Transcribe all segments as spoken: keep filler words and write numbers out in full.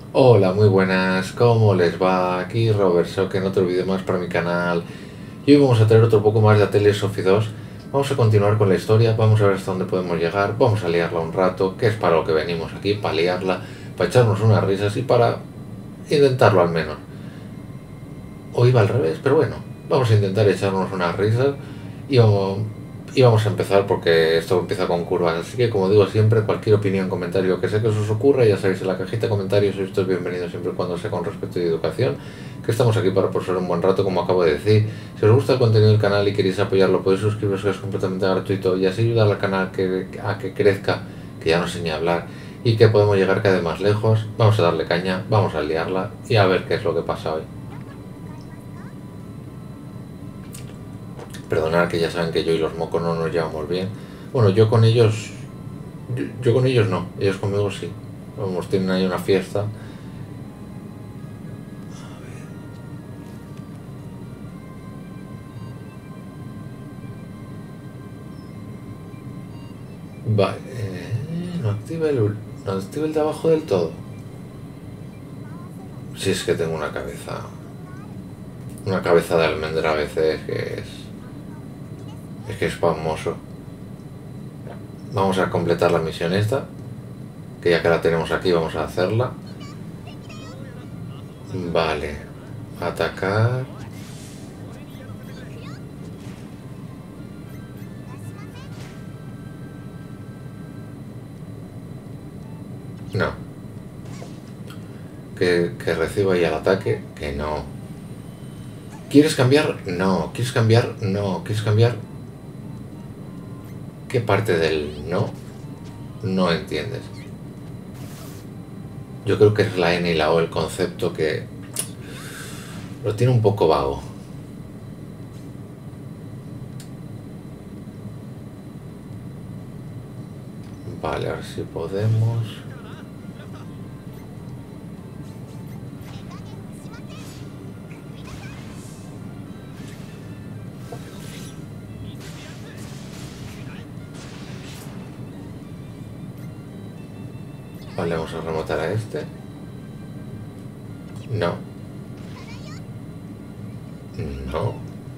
Hola, muy buenas, ¿cómo les va? Aquí Robert Shock en otro vídeo más para mi canal. Y hoy vamos a traer otro poco más de Atelier Sophie dos. Vamos a continuar con la historia, vamos a ver hasta dónde podemos llegar, vamos a liarla un rato, que es para lo que venimos aquí, para liarla, para echarnos unas risas y para intentarlo al menos. O iba al revés, pero bueno, vamos a intentar echarnos unas risas y vamos, y vamos a empezar porque esto empieza con curvas. Así que, como digo siempre, cualquier opinión, comentario que sé que os ocurra, ya sabéis, en la cajita de comentarios sois todos bienvenidos siempre y cuando sea con respeto y educación, que estamos aquí para pasar un buen rato, como acabo de decir. Si os gusta el contenido del canal y queréis apoyarlo, podéis suscribiros, que es completamente gratuito, y así ayudar al canal que, a que crezca, que ya no sé ni hablar, y que podemos llegar cada vez más lejos. Vamos a darle caña, vamos a liarla y a ver qué es lo que pasa hoy. Perdonad, que ya saben que yo y los mocos no nos llevamos bien. Bueno, yo con ellos... Yo, yo con ellos no, ellos conmigo sí. Vamos, tienen ahí una fiesta. Vale, eh, no activa el... No activa el de abajo del todo. Si es que tengo una cabeza... Una cabeza de almendra a veces que es... Es que es famoso. Vamos a completar la misión esta. Que ya que la tenemos aquí, vamos a hacerla. Vale. Atacar. No. Que, que reciba ahí el ataque. Que no. ¿Quieres cambiar? No. ¿Quieres cambiar? No. ¿Quieres cambiar? ¿Qué parte del no no entiendes? Yo creo que es la N y la O el concepto que lo tiene un poco vago. Vale, a ver si podemos... Vale, vamos a remontar a este. No. No.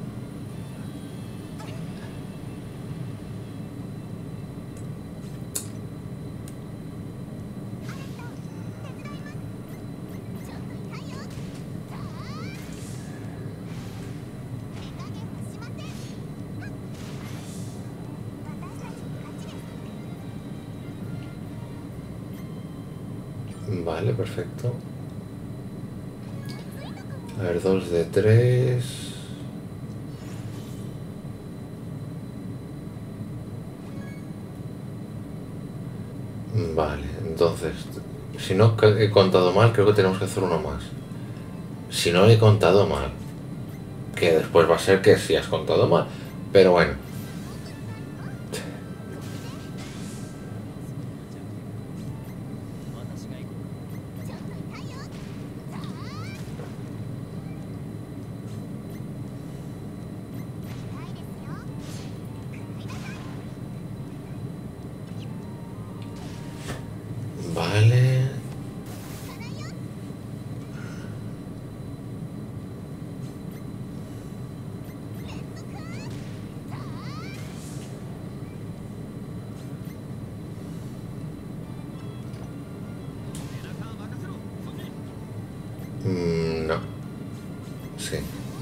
Vale, perfecto. A ver, dos de tres. Vale, entonces, si no he contado mal, creo que tenemos que hacer uno más. Si no he contado mal, que después va a ser que sí has contado mal, pero bueno. Vale. Mm, no. Sí.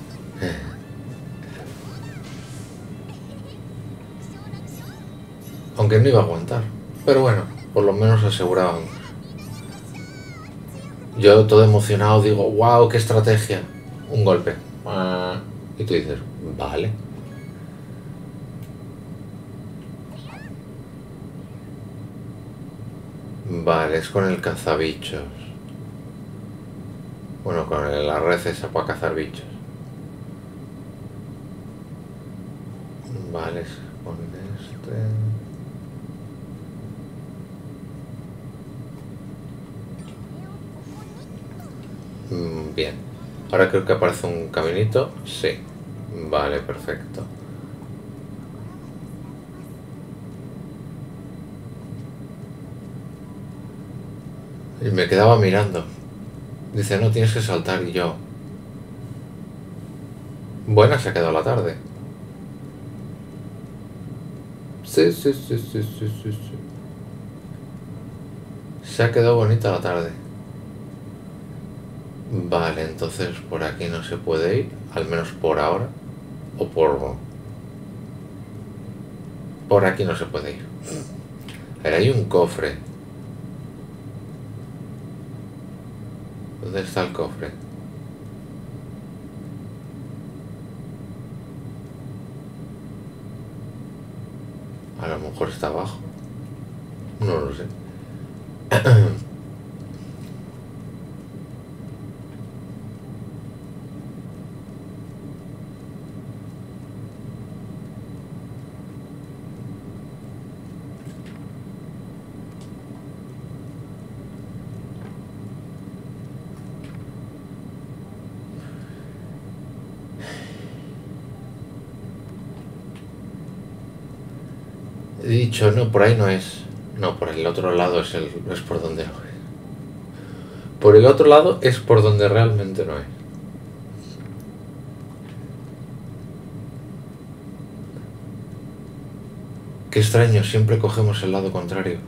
Aunque no iba a aguantar. Pero bueno, por lo menos aseguraban. Yo todo emocionado digo, wow, qué estrategia. Un golpe. Ah, y tú dices, vale. Vale, es con el cazabichos. Bueno, con la red esa para cazar bichos. Vale, es con este... Mm, bien. Ahora creo que aparece un caminito. Sí. Vale, perfecto. Y me quedaba mirando. Dice, no, tienes que saltar. Y yo... Buena se ha quedado la tarde. Sí, sí, sí, sí, sí, sí, sí. Se ha quedado bonita la tarde. Vale, entonces por aquí no se puede ir. Al menos por ahora. O por... Por aquí no se puede ir. A ver, hay un cofre. ¿Dónde está el cofre? A lo mejor está abajo. No lo sé. He dicho, no, por ahí no es. No, por el otro lado es, el, es por donde no es. Por el otro lado es por donde realmente no es. Qué extraño, siempre cogemos el lado contrario.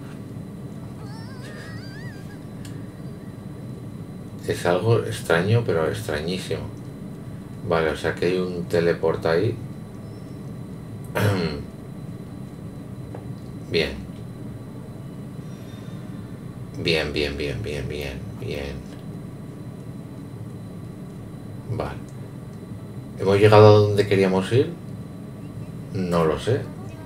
Es algo extraño, pero extrañísimo. Vale, o sea que hay un teleport ahí. Bien. Bien, bien, bien, bien, bien, bien. Vale. ¿Hemos llegado a donde queríamos ir? No lo sé.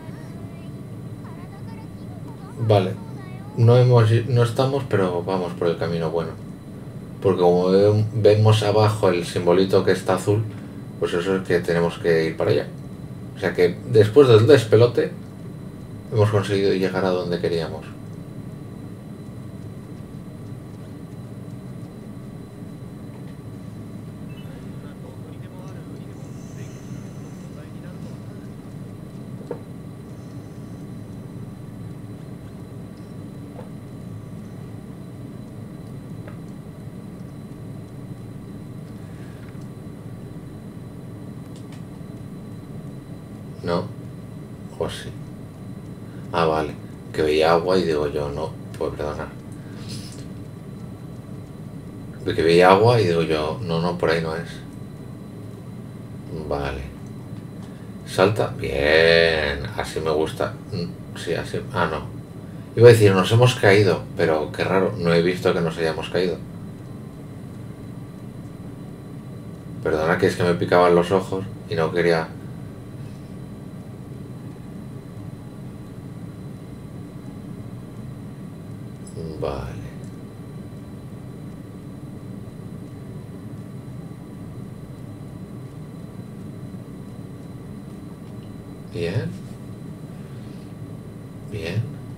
Vale. No hemos no estamos, pero vamos por el camino bueno. Porque como vemos abajo el simbolito que está azul, pues eso es que tenemos que ir para allá. O sea que después del despelote hemos conseguido llegar a donde queríamos. ¿No? O sí. Ah, vale. Que veía agua y digo yo, no, pues perdonar. Que veía agua y digo yo, no, no, por ahí no es. Vale. Salta. Bien. Así me gusta. Sí, así. Ah, no. Iba a decir, nos hemos caído, pero qué raro, no he visto que nos hayamos caído. Perdona que es que me picaban los ojos y no quería... Vale. Bien. Bien.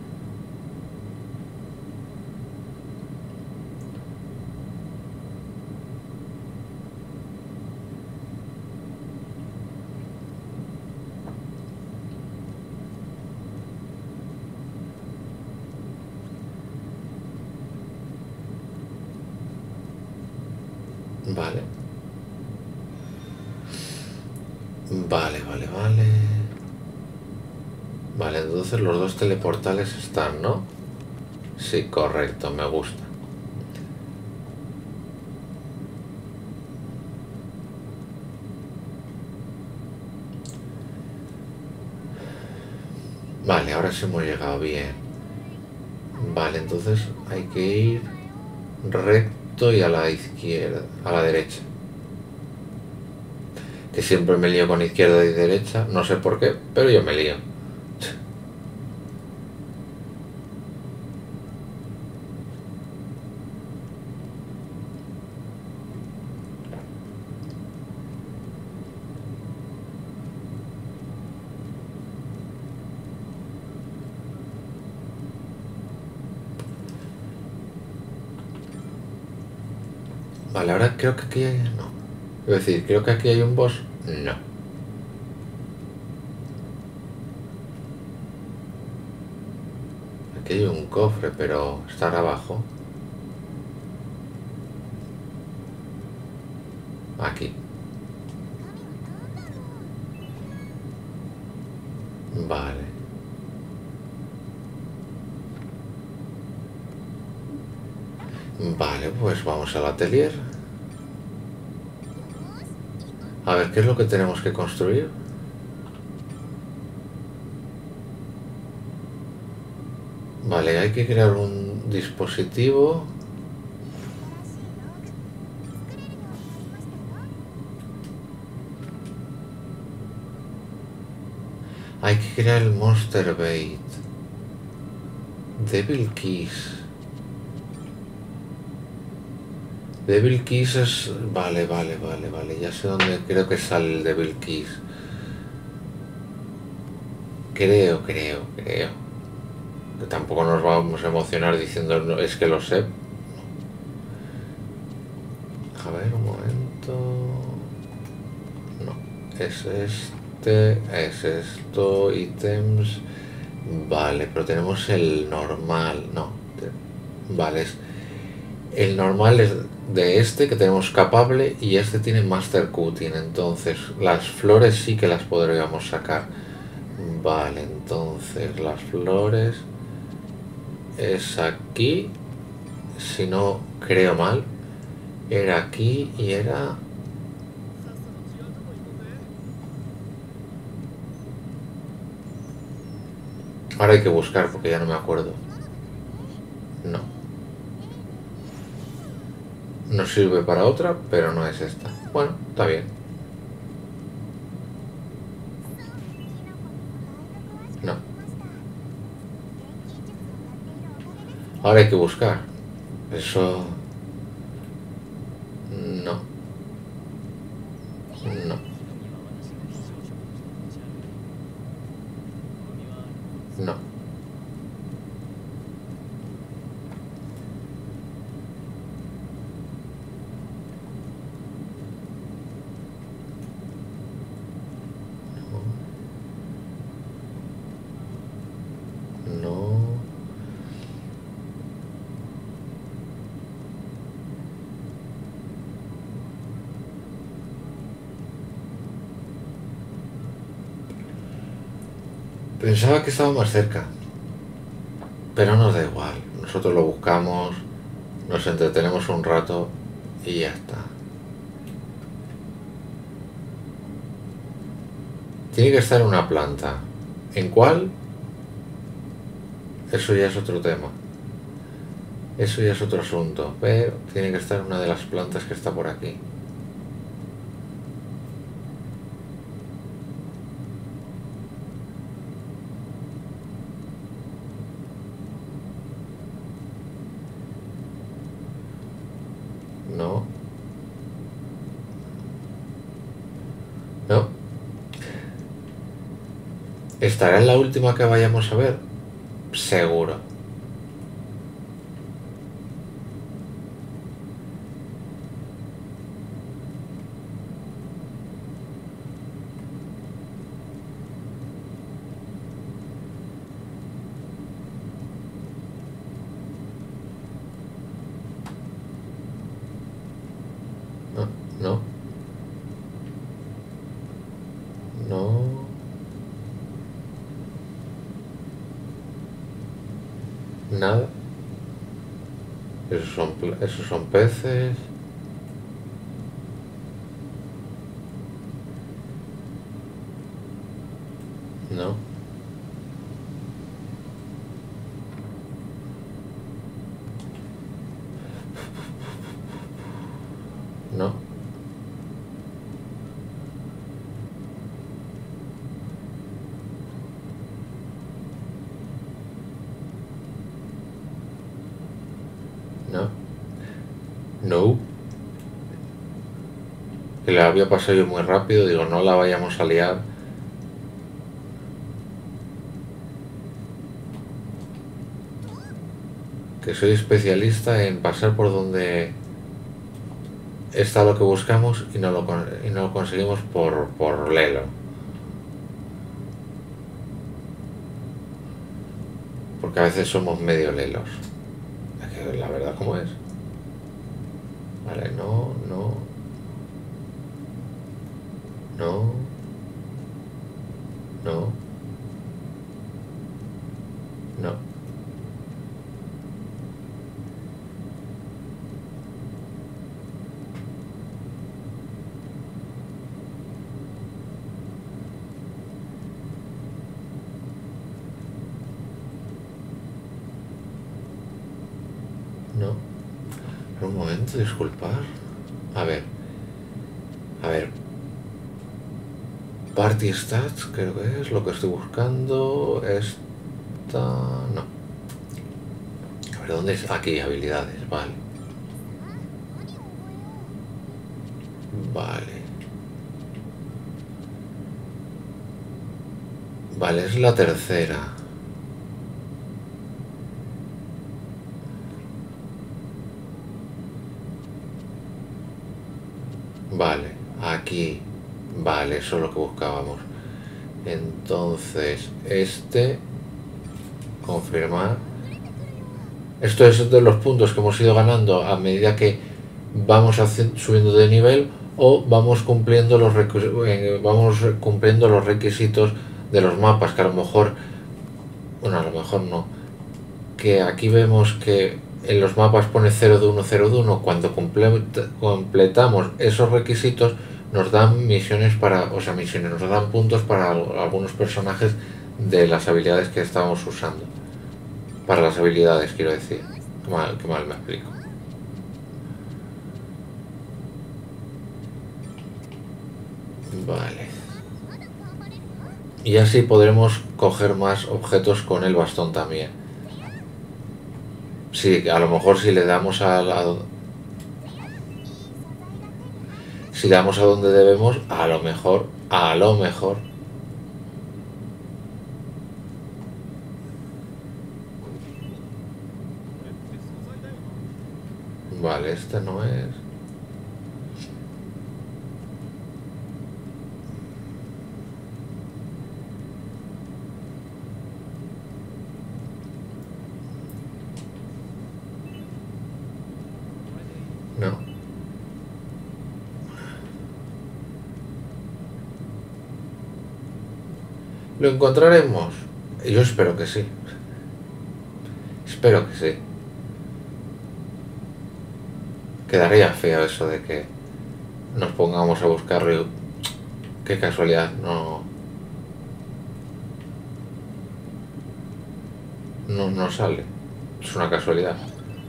Vale. Vale, vale, vale. Vale, entonces los dos teleportales están, ¿no? Sí, correcto, me gusta. Vale, ahora sí hemos llegado bien. Vale, entonces hay que ir recto y a la izquierda, a la derecha. Que siempre me lío con izquierda y derecha, no sé por qué, pero yo me lío. Vale, ahora creo que aquí hay... no. Es decir, creo que aquí hay un boss. No. Aquí hay un cofre, pero estará abajo. Aquí. Vale. Vale, pues vamos al atelier. A ver, ¿qué es lo que tenemos que construir? Vale, hay que crear un dispositivo. Hay que crear el Monster Bait. Devil Keys. Devil Keys es... Vale, vale, vale, vale. Ya sé dónde creo que sale el Devil Keys. Creo, creo, creo. Que tampoco nos vamos a emocionar diciendo no, es que lo sé. A ver, un momento. No, es este, es esto, ítems. Vale, pero tenemos el normal. No, vale, es... El normal es de este que tenemos capable y este tiene master cutting, entonces las flores sí que las podríamos sacar. Vale, entonces las flores es aquí, si no creo mal, era aquí y era... Ahora hay que buscar porque ya no me acuerdo. No. Nos sirve para otra, pero no es esta. Bueno, está bien. No. Ahora hay que buscar. Eso... No. No. No. No. Pensaba que estaba más cerca, pero nos da igual. Nosotros lo buscamos, nos entretenemos un rato y ya está. Tiene que estar en una planta. ¿En cuál? Eso ya es otro tema. Eso ya es otro asunto, pero tiene que estar en una de las plantas que está por aquí. No. No. ¿Estará en la última que vayamos a ver? Seguro. No, no. No. Nada. Esos son, esos son peces. No. No. No. No. Que la había pasado yo muy rápido, digo, no la vayamos a liar. Que soy especialista en pasar por donde está lo que buscamos y no lo, y no lo conseguimos por, por lelo. Porque a veces somos medio lelos. La verdad, ¿cómo es? Vale, no, no. No. No. No. No. Un momento, disculpar. A ver. A ver. Party Stats, creo que es lo que estoy buscando. Esta... no. A ver, ¿dónde es? Aquí, habilidades, vale. Vale. Vale, es la tercera. Vale, aquí. Vale, eso es lo que buscábamos. Entonces, este... confirmar. Esto es de los puntos que hemos ido ganando a medida que vamos subiendo de nivel o vamos cumpliendo los vamos cumpliendo los requisitos de los mapas, que a lo mejor, bueno, a lo mejor no, que aquí vemos que en los mapas pone cero de uno, cero de uno. Cuando completamos esos requisitos nos dan misiones para, o sea, misiones, nos dan puntos para algunos personajes de las habilidades que estábamos usando. Para las habilidades, quiero decir. Qué mal, qué mal me explico. Vale. Y así podremos coger más objetos con el bastón también. Sí, a lo mejor si le damos a la... si le damos a donde debemos, a lo mejor, a lo mejor... Vale, este no es... no. ¿Lo encontraremos? Yo espero que sí. Espero que sí. Quedaría feo eso de que nos pongamos a buscarlo y... qué casualidad, no... no, no sale. Es una casualidad.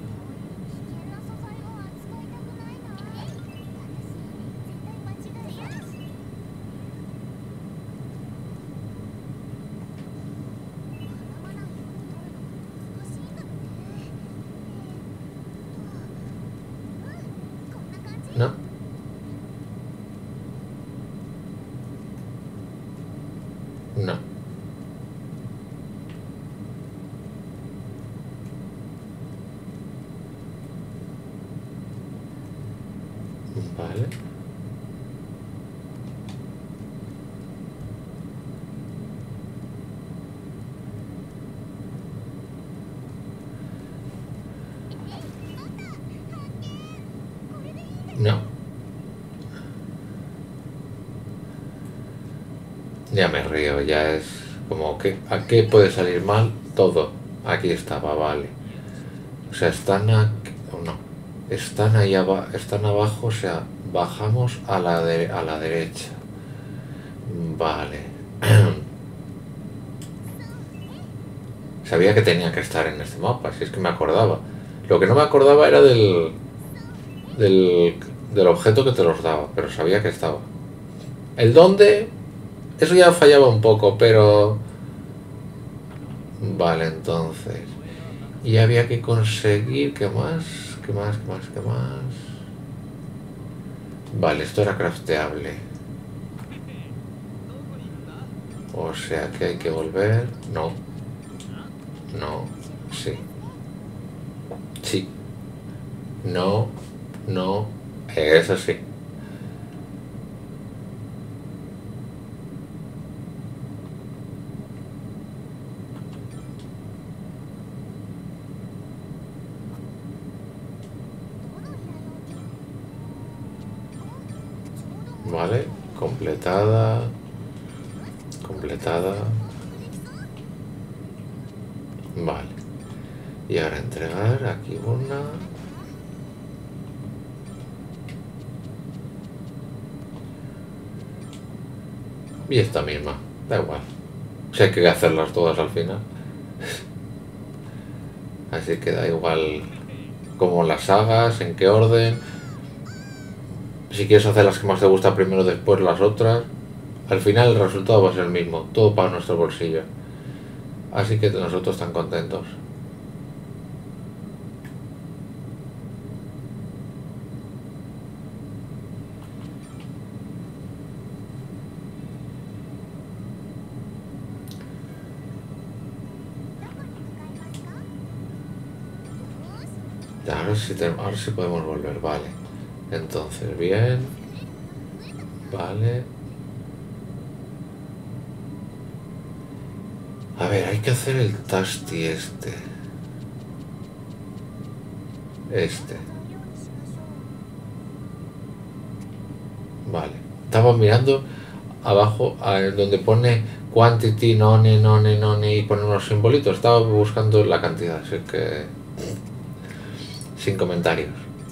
¿No? No. Vale. No. Ya me río, ya es como que... ¿a qué puede salir mal? Todo. Aquí estaba, vale. O sea, están aquí... no. Están ahí abajo, están abajo, o sea, bajamos a la, de, a la derecha. Vale. Sabía que tenía que estar en este mapa, si es que me acordaba. Lo que no me acordaba era del... del, del objeto que te los daba, pero sabía que estaba. ¿El dónde? Eso ya fallaba un poco, pero... vale, entonces... y había que conseguir... ¿qué más? ¿Qué más? ¿Qué más? ¿Qué más? Vale, esto era crafteable. O sea que hay que volver... no. No. Sí. Sí. No. No. Eso sí. Vale. Completada. Completada. Vale. Y ahora entregar aquí una. Y esta misma. Da igual. Si hay que hacerlas todas al final. Así que da igual cómo las hagas, en qué orden. Si quieres hacer las que más te gustan primero, después las otras. Al final el resultado va a ser el mismo. Todo para nuestro bolsillo. Así que nosotros están contentos. Ahora sí, te, ahora sí podemos volver, vale. Entonces, bien. Vale. A ver, hay que hacer el Tasty este. Este. Vale. Estaba mirando abajo a donde pone quantity, none, none, none y pone unos simbolitos. Estaba buscando la cantidad, así que... sin comentarios.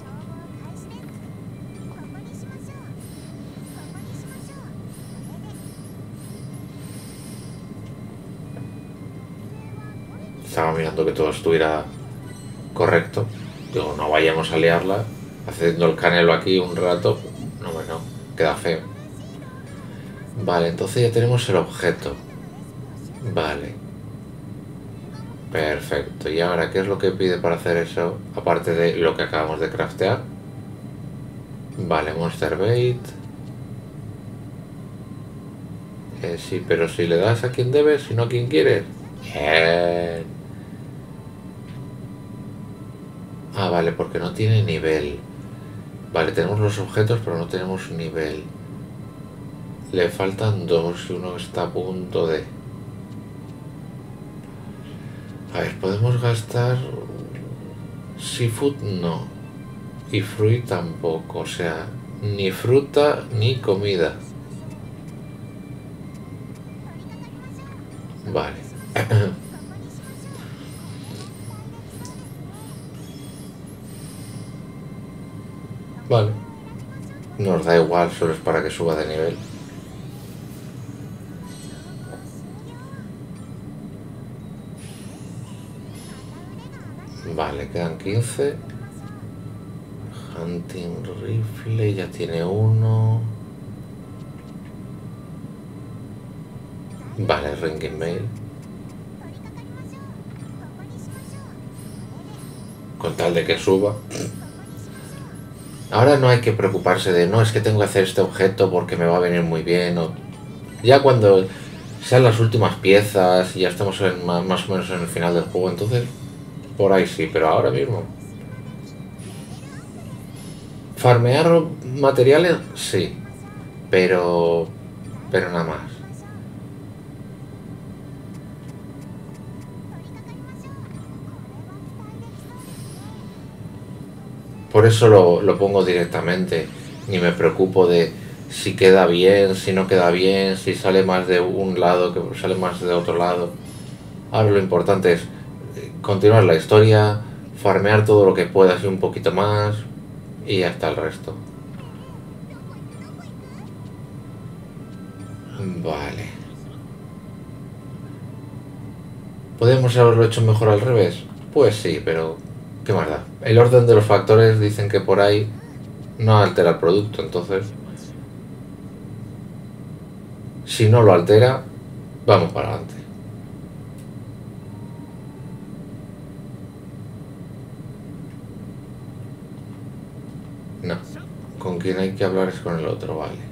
Estaba mirando que todo estuviera correcto. Digo, no vayamos a liarla haciendo el canelo aquí un rato. No, bueno, queda feo. Vale, entonces ya tenemos el objeto. Vale. Perfecto. ¿Y ahora qué es lo que pide para hacer eso? Aparte de lo que acabamos de craftear. Vale, Monster Bait. Eh, sí, pero si le das a quien debes, si no a quien quieres. Bien. Ah, vale, porque no tiene nivel. Vale, tenemos los objetos, pero no tenemos nivel. Le faltan dos y uno está a punto de... A ver, podemos gastar... Seafood no. Y fruit tampoco, o sea, ni fruta ni comida. Vale. Vale. Nos da igual, solo es para que suba de nivel. Vale, quedan quince. Hunting Rifle, ya tiene uno. Vale, Ringing Mail. Con tal de que suba. Ahora no hay que preocuparse de, no, es que tengo que hacer este objeto porque me va a venir muy bien. O... ya cuando sean las últimas piezas y ya estamos en, más o menos en el final del juego, entonces por ahí sí, pero ahora mismo. Farmear materiales, sí, pero, pero nada más. Por eso lo, lo pongo directamente, ni me preocupo de si queda bien, si no queda bien, si sale más de un lado que sale más de otro lado. Ahora lo importante es continuar la historia, farmear todo lo que puedas y un poquito más, y ya está el resto. Vale. ¿Podemos haberlo hecho mejor al revés? Pues sí, pero ¿qué más da? El orden de los factores dicen que por ahí no altera el producto, entonces si no lo altera, vamos para adelante. No, con quien hay que hablar es con el otro, vale.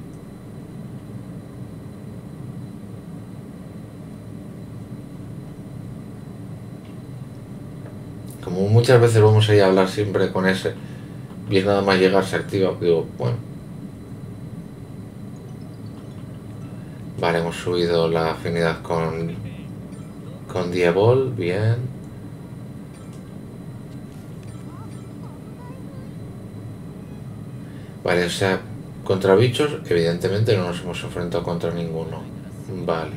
Como muchas veces vamos a ir a hablar siempre con ese, y es nada más llegar se activa, digo, bueno. Vale, hemos subido la afinidad con, con Diebol, bien. Vale, o sea, Contra bichos, evidentemente no nos hemos enfrentado contra ninguno. Vale.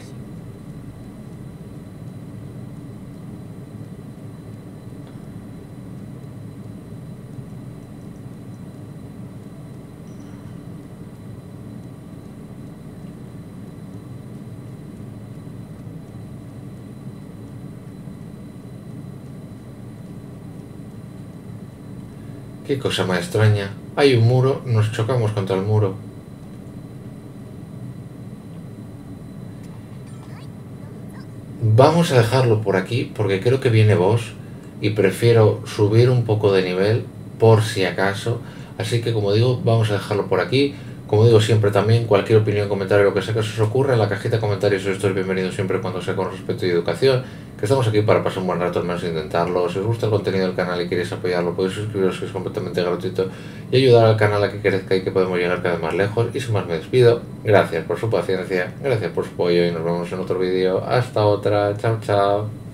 Qué cosa más extraña. Hay un muro, nos chocamos contra el muro. Vamos a dejarlo por aquí porque creo que viene boss y prefiero subir un poco de nivel por si acaso. Así que como digo, vamos a dejarlo por aquí. Como digo siempre también, cualquier opinión, comentario, lo que sea que se os ocurra, en la cajita de comentarios os estoy bienvenido siempre cuando sea con respeto y educación, que estamos aquí para pasar un buen rato, al menos intentarlo. Si os gusta el contenido del canal y queréis apoyarlo, podéis suscribiros, que es completamente gratuito, y ayudar al canal a que crezca y que podemos llegar cada vez más lejos. Y sin más me despido, gracias por su paciencia, gracias por su apoyo y nos vemos en otro vídeo. Hasta otra, chao chao.